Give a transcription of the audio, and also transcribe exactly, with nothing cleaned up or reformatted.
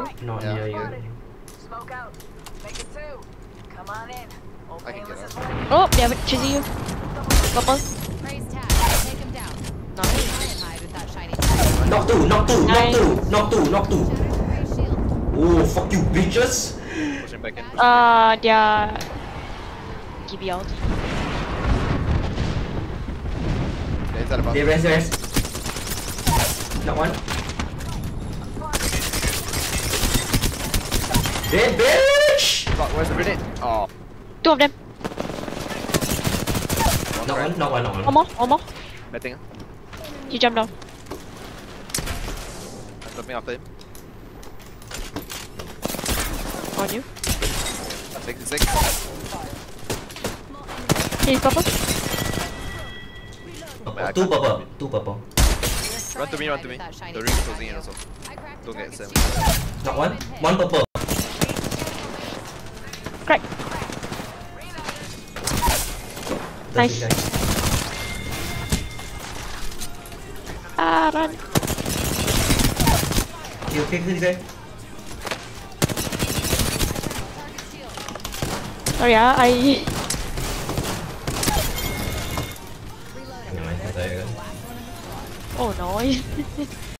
you? Not Yeah. near you. Smoke out. Make it two. Come on in. Old I can get Painless out. is Oh, damn it, chasing you. Purple. Praise tag. Take him down. Nice. Try and hide with that shiny tag. Knock two, knock two, knock Nice. two, knock two, knock two. Shatter the gray shield. Oh, fuck you, bitches. Pushing back in. Uh, they're... Give me out. Yeah, he's at the They bottom. rest, rest. Knock one. Dead, bitch! Fuck, where's the grenade? Oh. Two of them. Knock one, knock one, knock one. One more, one more. Betting. He jumped down. I'm jumping after him. On you. sixty-six. He's purple. Purple. Two purple, two purple. Run to me, run to me. The ring's closing in also. Don't get seven. Knock one, one purple. Crack. That's Nice. it, guys. Ah, run. You okay, kill this guy? Sorry ah, I... Never mind, I'll try again. Oh no.